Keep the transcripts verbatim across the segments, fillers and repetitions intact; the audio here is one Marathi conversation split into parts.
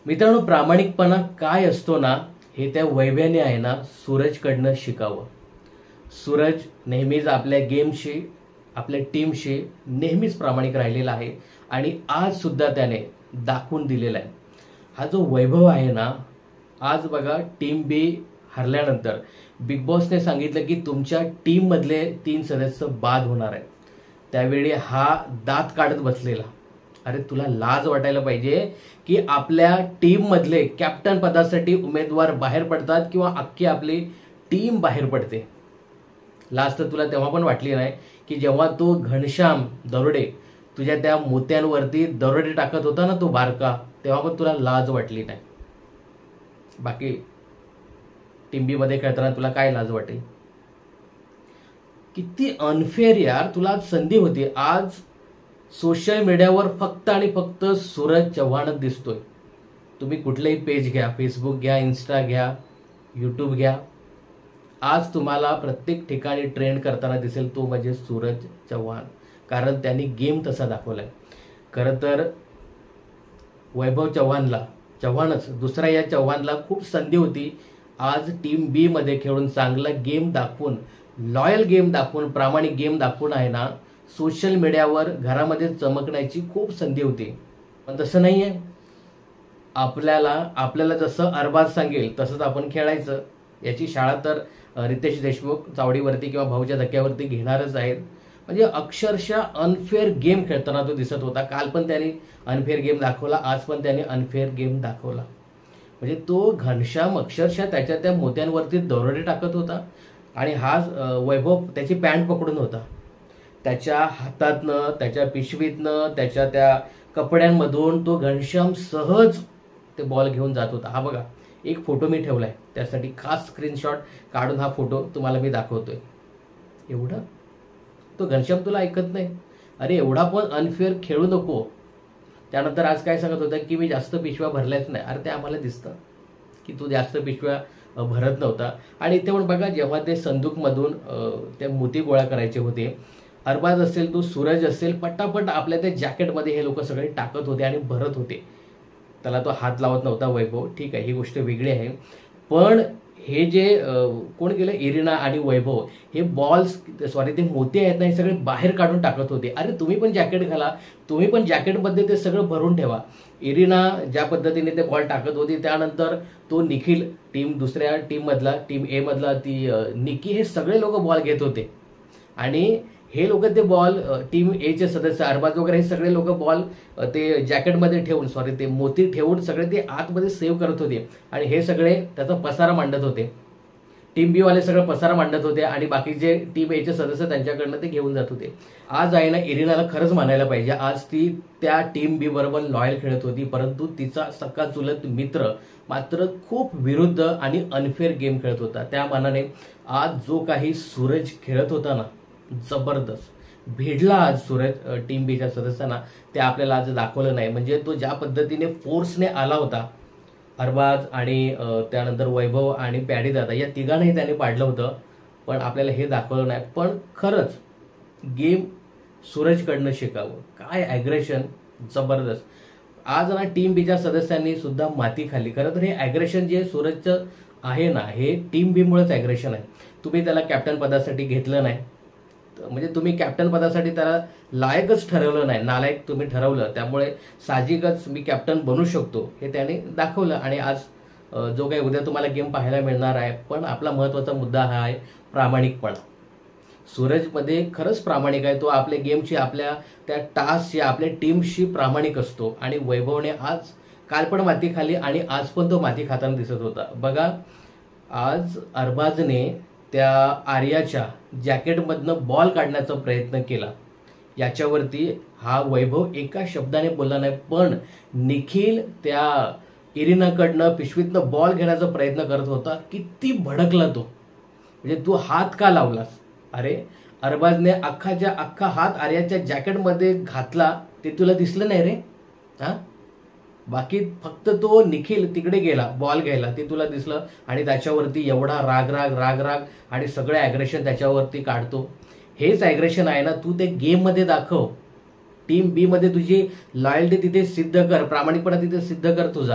मित्रांनो, प्रामाणिकपणा काय असतो ना, हे त्या वैभ्याने आहे ना सूरजकडनं शिकावं. सूरज नेहमीच आपल्या गेमशी, आपल्या टीमशी नेहमीच प्रामाणिक राहिलेला आहे आणि आज सुद्धा त्याने दाखवून दिलेला आहे. हा जो वैभव आहे ना, आज बघा टीम बी हरल्यानंतर बिग बॉसने सांगितलं की तुमच्या टीम मधले तीन सदस्य बाद होणार आहेत. त्यावेळी हा दात काढत बसलेला. अरे तुला लाज वाटायला पाहिजे की आपल्या टीम मधले कॅप्टन पदासाठी उमेदवार बाहेर पडतात किंवा अख्खी आपली टीम बाहेर पडते. लाज तर तुला तेव्हा पण वाटली नाही की जेव्हा तो घनश्याम दरोडे तुझ्या त्या मोत्यांवरती दरोडे टाकत होता ना, तो बारका, तेव्हा पण तुला लाज वाटली नाही. बाकी टीम बी मध्ये खेळताना तुला काय लाज वाटेल? किती अनफेअर यार. तुला आज संधी होती. आज सोशल मीडियावर फक्त आणि फक्त सूरज चव्हाणच दिसतोय. तुम्ही कुठलेही पेज घ्या, फेसबुक घ्या, इन्स्टा घ्या, यूट्यूब घ्या, आज तुम्हाला प्रत्येक ठिकाणी ट्रेंड करताना दिसेल तो म्हणजे सूरज चव्हाण. कारण त्यांनी गेम तसा दाखवलाय. खरं तर वैभव चव्हाणला, चव्हाणच दुसरा या चव्हाणला खूप संधी होती. आज टीम बी मध्ये खेळून चांगला गेम दाखवून, लॉयल गेम दाखवून, प्रामाणिक गेम दाखवून आहे ना सोशल मीडियावर घरामध्ये चमकण्याची खूप संधी होती. पण तसं नाहीये. आपल्याला आपल्याला जसं अरबाज सांगेल तसंच आपण खेळायचं. याची शाळा तर रितेश देशमुख चावडीवरती किंवा भाऊच्या धक्क्यावरती घेणारच आहेत. म्हणजे अक्षरशः अनफेअर गेम खेळताना तो दिसत होता. काल पण त्याने अनफेअर गेम दाखवला, आज पण त्याने अनफेअर गेम दाखवला. म्हणजे तो घनश्याम अक्षरशः त्याच्या त्या मोत्यांवरती दरोडे टाकत होता आणि हा वैभव त्याची पॅन्ट पकडून होता. त्याच्या हातातनं, त्याच्या पिशवीतनं, त्याच्या त्या कपड्यांमधून तो घनश्याम सहज ते बॉल घेऊन जात होता. हा बघा, एक फोटो मी ठेवलाय त्यासाठी, खास स्क्रीनशॉट काढून हा फोटो तुम्हाला मी दाखवतोय. एवढं तो घनश्याम तुला ऐकत नाही. अरे एवढा पण अनफेअर खेळू नको. त्यानंतर आज काय सांगत होता की मी जास्त पिशव्या भरल्याच नाही. अरे ते आम्हाला दिसतं की तू जास्त पिशव्या भरत नव्हता. आणि इथे पण बघा, जेव्हा ते संदूकमधून ते मोती गोळा करायचे होते, अरबाज असेल, तो सूरज असेल, पटापट आपल्या त्या जॅकेटमध्ये हे लोक सगळे टाकत होते आणि भरत होते. त्याला तो हात लावत नव्हता वैभव, ठीक आहे, ही गोष्ट वेगळी आहे. पण हे जे कोण केलं, इरिना आणि वैभव, हे बॉल्स, सॉरी ते मोती आहेत ना, हे सगळे बाहेर काढून टाकत होते. अरे तुम्ही पण जॅकेट घाला, तुम्ही पण जॅकेटमध्ये ते सगळं भरून ठेवा. इरिना ज्या पद्धतीने ते बॉल टाकत होती, त्यानंतर तो निखिल, टीम दुसऱ्या टीम मधला, टीम ए मधला ती निकी, हे सगळे लोक बॉल घेत होते. आणि हे लोक ते बॉल, टीम एचे सदस्य अरबाज वगैरे, हे सगळे लोक बॉल ते जॅकेटमध्ये ठेवून, सॉरी ते मोती ठेवून सगळे ते आतमध्ये सेव्ह करत होते. आणि हे सगळे त्याचा पसारा मांडत होते. टीम बी वाले सगळं पसारा मांडत होते आणि बाकीचे टीम एचे सदस्य त्यांच्याकडनं ते घेऊन जात होते. आज आहे ना, इरिनाला खरंच मानायला पाहिजे. आज ती त्या टीम बी बरोबर लॉयल खेळत होती, परंतु तिचा सख्खा चुलत मित्र मात्र खूप विरुद्ध आणि अनफेअर गेम खेळत होता. त्या मानाने आज जो काही सूरज खेळत होता ना, जबरदस्त भिडला आज सूरज टीम बीच्या सदस्यांना. ते आपल्याला आज दाखवलं नाही. म्हणजे तो ज्या पद्धतीने फोर्सने आला होता, अरबाज आणि त्यानंतर वैभव आणि पॅडी दादा, या तिघांनाही त्याने पाडलं होतं, पण आपल्याला हे दाखवलं नाही. पण खरंच गेम सूरजकडनं शिकावं. काय ॲग्रेशन, जबरदस्त. आज ना टीम बीच्या सदस्यांनी सुद्धा माती खाल्ली. खरं तर हे ॲग्रेशन जे सूरजचं आहे ना, हे टीम बीमुळेच ॲग्रेशन आहे. तुम्ही त्याला कॅप्टन पदासाठी घेतलं नाही, म्हणजे तुम्ही कॅप्टन पदासाठी त्याला लायकच ठरवलं नाही, नालायक तुम्ही ठरवलं. त्यामुळे साहजिकच मी कॅप्टन बनू शकतो हे त्याने दाखवलं. आणि आज जो काही उद्या तुम्हाला गेम पाहायला मिळणार आहे. पण आपला महत्त्वाचा मुद्दा हा आहे प्रामाणिकपणा. सूरजमध्ये खरंच प्रामाणिक आहे. तो आपल्या गेमशी, आपल्या त्या टास्कशी, आपल्या टीमशी प्रामाणिक असतो. आणि वैभवने आज काल पण माती खाल्ली आणि आज पण तो माती खाताना दिसत होता. बघा, आज अरबाजने त्या आर्याच्या जॅकेटमधनं बॉल काढण्याचा प्रयत्न केला. याच्यावरती हा वैभव एका शब्दाने बोलला नाही, पण निखिल त्या इरिनाकडनं पिशवीतनं बॉल घेण्याचा प्रयत्न करत होता. किती भडकला तो. म्हणजे तू हात का लावलास? अरे अरबाजने अख्खाच्या अख्खा हात आर्याच्या जॅकेटमध्ये घातला, ते तुला दिसलं नाही रे? हा, बाकी फक्त तो निखिल तिकडे गेला बॉल घ्यायला, ते तुला दिसलं. आणि त्याच्यावरती एवढा राग राग राग राग आणि सगळं ॲग्रेशन त्याच्यावरती काढतो. हेच ॲग्रेशन आहे ना, तू ते गेममध्ये दाखव. टीम बी मध्ये तुझी लॉयल्टी तिथे सिद्ध कर, प्रामाणिकपणा तिथे सिद्ध कर तुझा.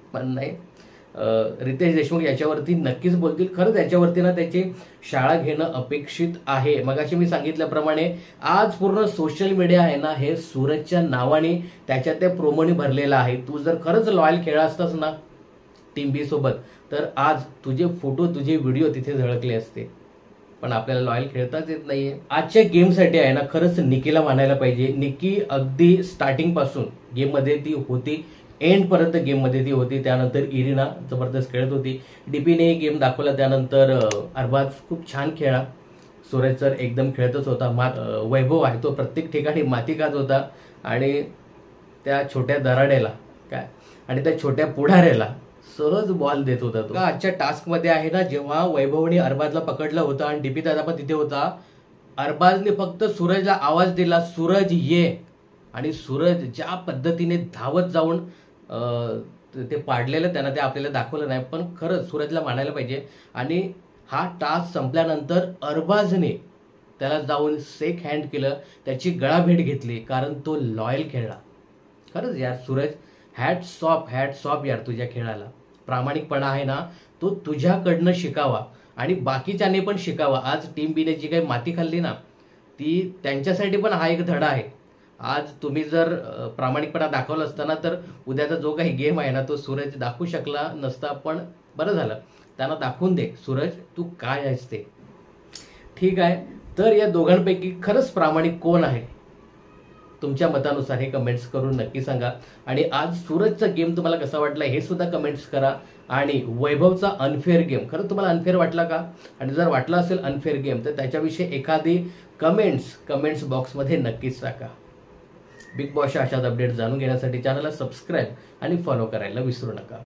पण नाही, रितेश देशमुख याच्यावरती नक्कीच बोलतील. खरंच याच्यावरती ना त्याची शाळा घेणं अपेक्षित आहे. मगाशी मी सांगितल्याप्रमाणे आज पूर्ण सोशल मीडिया आहे ना हे सूरजच्या नावाने त्याच्या त्या प्रोमोनी भरलेला आहे. तू जर खरंच लॉयल खेळला असतास ना टीम बी सोबत तर आज तुझे फोटो तुझे व्हिडिओ तिथे झळकले असते. पण आपल्याला लॉयल खेळताच येत नाहीये. आजच्या गेमसाठी आहे ना खरंच निकीला मानायला पाहिजे. निकी अगदी स्टार्टिंग पासून गेममध्ये ती होती, एंड पर्यंत गेममध्ये ती होती. त्यानंतर इरिना जबरदस्त खेळत होती. डीपीने गेम दाखवला. त्यानंतर अरबाज खूप छान खेळला. सूरज सर एकदम खेळतच होता. मा वैभव आहे तो प्रत्येक ठिकाणी माती खात होता आणि त्या छोट्या दराड्याला काय आणि त्या छोट्या पुढाऱ्याला सहज बॉल देत होता तो. आजच्या टास्कमध्ये आहे ना जेव्हा वैभवने अरबाजला पकडलं होतं आणि डीपी दादा पण तिथे होता, अरबाजने फक्त सूरजला आवाज दिला, सूरज ये, आणि सूरज ज्या पद्धतीने धावत जाऊन ते पाडलेलं त्यांना ते आपल्याला दाखवलं नाही. पण खरंच सूरजला मानायला पाहिजे. आणि हा टास्क संपल्यानंतर अरबाजने त्याला जाऊन शेक हँड केलं, त्याची गळाभेट घेतली, कारण तो लॉयल खेळला. खरंच यार Suraj, hats off hats off यार तुझ्या खेळाला. प्रामाणिकपणा आहे ना तो तुझ्याकडनं शिकावा आणि बाकीच्याने पण शिकावा. आज टीम बीने जी काही माती खाल्ली ना ती त्यांच्यासाठी पण हा एक धडा आहे. आज तुम्ही जर प्रामाणिकपणा दाखवला असताना तर उद्याचा जो काही गेम आहे ना तो सूरज दाखवू शकला नसता. पण बरं झालं, त्यांना दाखवून दे सूरज तू काय आहेस ते. ठीक आहे, तर या दोघांपैकी खरंच प्रामाणिक कोण आहे तुमच्या मतानुसार हे कमेंट्स करून नक्की सांगा. आणि आज सूरजचा गेम तुम्हाला कसा वाटला हे सुद्धा कमेंट्स करा. आणि वैभवचा अनफेअर गेम खरं तुम्हाला अनफेअर वाटला का, आणि जर वाटला असेल अनफेअर गेम तर त्याच्याविषयी एखादी कमेंट्स कमेंट्स बॉक्समध्ये नक्कीच टाका. बिग बॉसच्या अशाच अपडेट जाणून घेण्यासाठी चॅनलला सबस्क्राईब आणि फॉलो करायला विसरू नका.